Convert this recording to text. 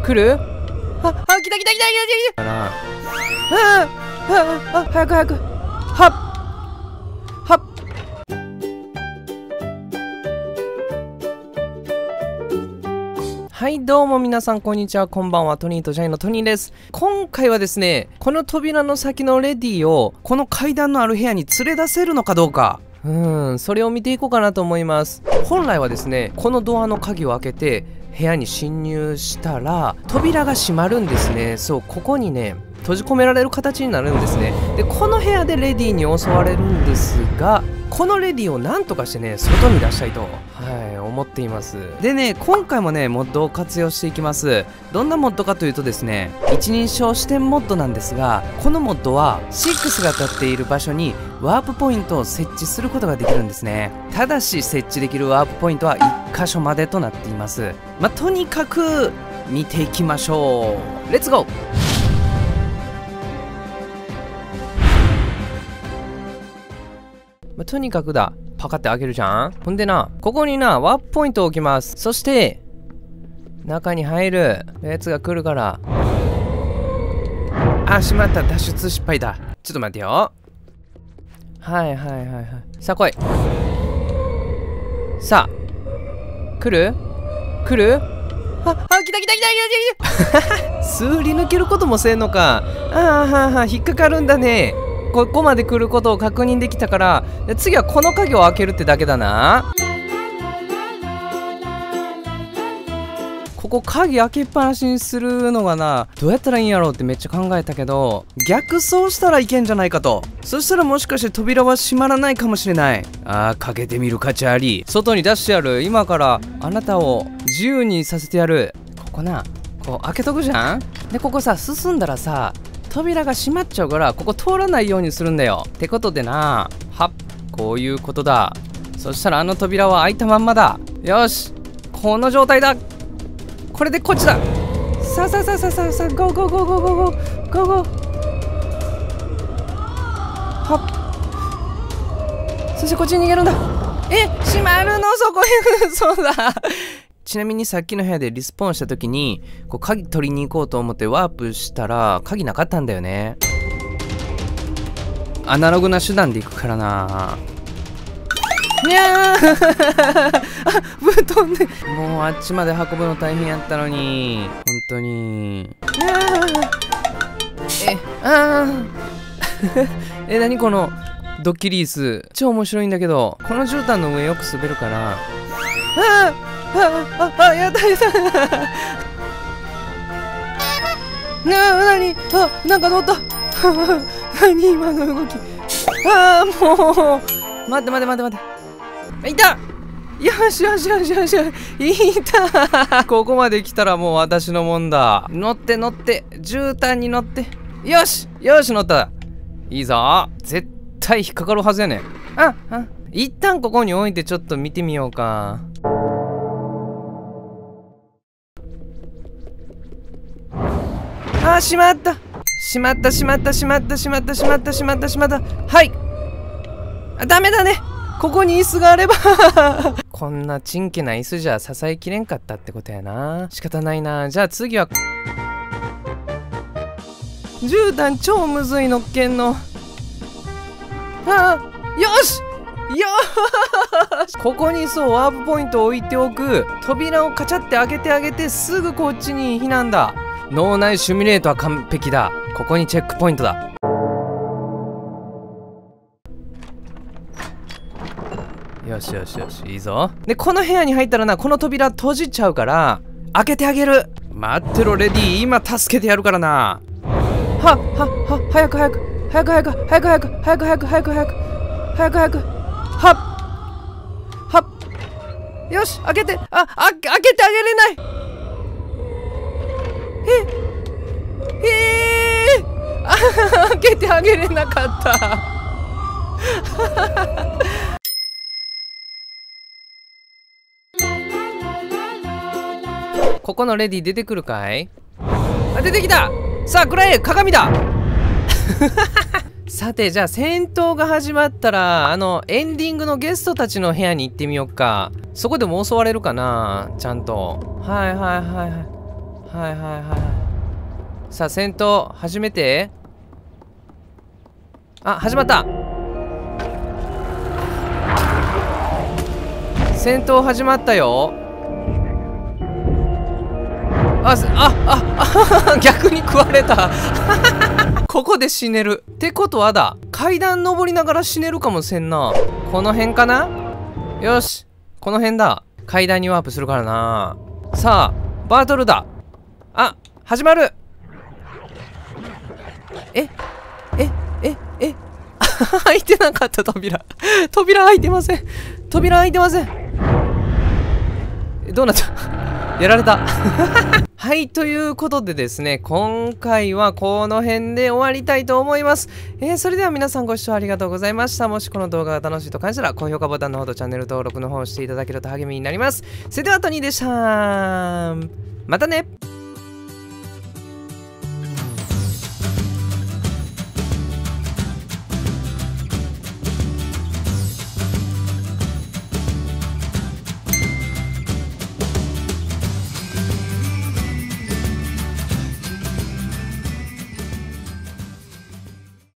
来る？あ、来た来た来た来た来た来た。早く早く。はっはっ。はい、どうも皆さんこんにちは、こんばんは。トニーとジャイのトニーです。今回はですね、この扉の先のレディをこの階段のある部屋に連れ出せるのかどうか、それを見ていこうかなと思います。本来はですね、このドアの鍵を開けて部屋に侵入したら扉が閉まるんですね。そう、ここにね閉じ込められる形になるんですね。で、この部屋でレディに襲われるんですが、このレディをなんとかしてね外に出したいと思っています。でね、今回もねモッドを活用していきます。どんなモッドかというとですね、一人称視点モッドなんですが、このモッドは6が立っている場所にワープポイントを設置することができるんですね。ただし設置できるワープポイントは1箇所までとなっています。とにかく見ていきましょう。レッツゴー。とにかくだ、パカって開けるじゃん。ほんでな、ここになワープポイントを置きます。そして中に入るやつが来るから。あ、しまった、脱出失敗だ。ちょっと待ってよ。さあ来い。さあ来る来る。来た来た来た来た来た。すり抜けることもせんのか。引っかかるんだね。ここまで来ることを確認できたから、次はこの鍵を開けるってだけだな。ここ鍵開けっぱなしにするのがな、どうやったらいいんやろうってめっちゃ考えたけど、逆走したらいけんじゃないかと。そしたらもしかして扉は閉まらないかもしれない。かけてみる価値あり。外に出してやる。今からあなたを自由にさせてやる。ここな、こう開けとくじゃん。でここさ、進んだらさ扉が閉まっちゃうから、ここ通らないようにするんだよ。ってことでな、こういうことだ。そしたらあの扉は開いたまんまだ。よし、この状態だ。これでこっちだ。さあゴーゴーゴーゴーゴーゴーゴーゴーゴーゴー。そしてこっちに逃げるんだ。閉まるの、そこへ。そうだ。ちなみにさっきの部屋でリスポーンした時にこう鍵取りに行こうと思ってワープしたら鍵なかったんだよね。アナログな手段で行くからな。にゃー。布団でもうあっちまで運ぶの大変やったのに、本当に。何このドッキリース、超面白いんだけど、この絨毯の上よく滑るから。やだやだ。なんか乗った。何今の動き。もう待っていた。よしいた。ここまで来たらもう私のもんだ。乗って絨毯に乗って。よし乗った。いいぞ。絶対引っかかるはずやねん。一旦ここに置いてちょっと見てみようか。しまった。はい。ダメだね。ここに椅子があれば。こんなちんけな椅子じゃ支えきれんかったってことやな。仕方ないな。じゃあ次は絨毯超むずいのっけんの。よしここにそうワープポイントを置いておく。扉をカチャって開けてあげて、すぐこっちに避難だ。脳内シミュレートは完璧だ。ここにチェックポイントだ。よしいいぞ。でこの部屋に入ったらな、この扉閉じちゃうから開けてあげる。待ってろレディ、今助けてやるからな。早くよし、開けて。開けてあげれない。開けてあげれなかった。ここのレディ出てくるかい？出てきた。さあ、これ鏡だ。さて、じゃあ戦闘が始まったらエンディングのゲストたちの部屋に行ってみようか。そこでも襲われるかな、ちゃんと。 はいはいはい。さあ戦闘始めて。あ、始まった。戦闘始まったよ。逆に食われた。ここで死ねるってことはだ、階段登りながら死ねるかもしれんな。この辺かな。よし、この辺だ。階段にワープするからな。さあバトルだ。あ、始まる。開いてなかった。扉開いてません。扉開いてません。どうなった。やられた。はい、ということでですね、今回はこの辺で終わりたいと思います。それでは皆さんご視聴ありがとうございました。もしこの動画が楽しいと感じたら、高評価ボタンのほどチャンネル登録の方をしていただけると励みになります。それではトニーでした。またね。